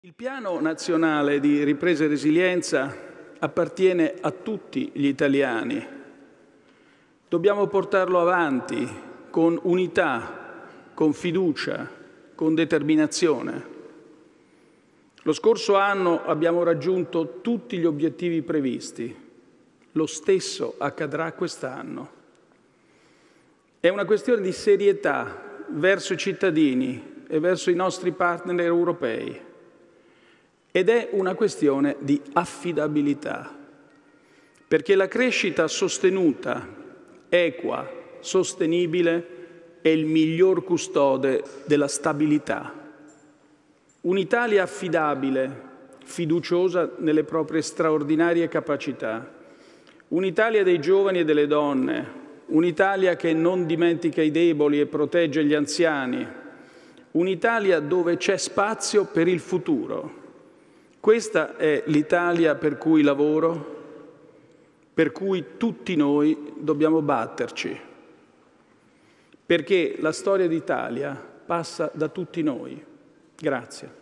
Il Piano Nazionale di Ripresa e Resilienza appartiene a tutti gli italiani. Dobbiamo portarlo avanti con unità, con fiducia, con determinazione. Lo scorso anno abbiamo raggiunto tutti gli obiettivi previsti. Lo stesso accadrà quest'anno. È una questione di serietà verso i cittadini e verso i nostri partner europei. Ed è una questione di affidabilità, perché la crescita sostenuta, equa, sostenibile è il miglior custode della stabilità. Un'Italia affidabile, fiduciosa nelle proprie straordinarie capacità, un'Italia dei giovani e delle donne, un'Italia che non dimentica i deboli e protegge gli anziani, un'Italia dove c'è spazio per il futuro. Questa è l'Italia per cui lavoro, per cui tutti noi dobbiamo batterci, perché la storia d'Italia passa da tutti noi. Grazie.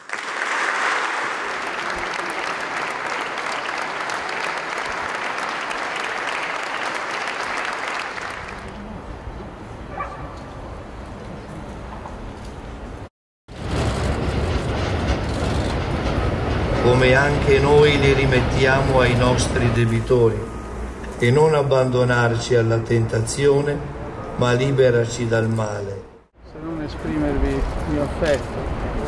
Come anche noi li rimettiamo ai nostri debitori, e non abbandonarci alla tentazione, ma liberaci dal male. Se non esprimervi il mio affetto,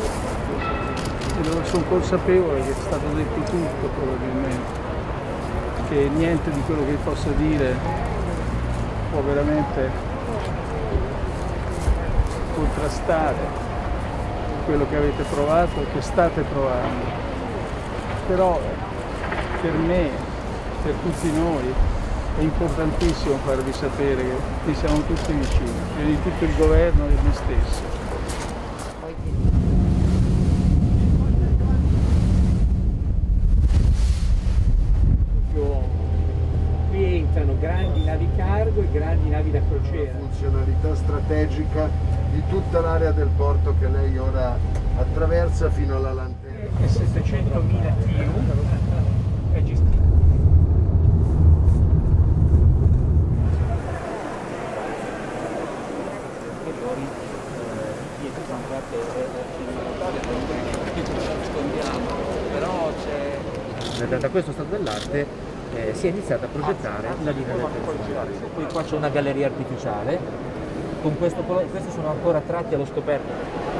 sono consapevole che è stato detto tutto probabilmente, che niente di quello che vi posso dire può veramente contrastare quello che avete provato e che state provando. Però per me, per tutti noi, è importantissimo farvi sapere che vi siamo tutti vicini, e di tutto il governo e di me stesso. Qui entrano grandi navi cargo e grandi navi da crociera. Funzionalità strategica di tutta l'area del porto che lei ora attraversa fino alla lanterna. È 700.000 TEU, è gestito. Da questo stato dell'arte si è iniziata a progettare la linea del personale. Poi qua c'è una galleria artificiale, con questi sono ancora tratti allo scoperto.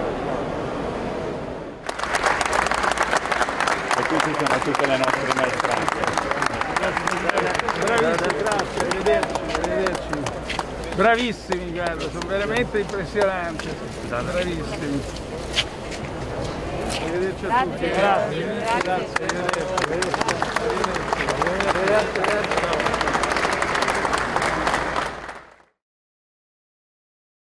Queste sono tutte le nostre maestranze. Bravissimi, grazie, arrivederci. Bravissimi, guarda, sono veramente impressionanti. Bravissimi. Arrivederci a tutti. Grazie, arrivederci.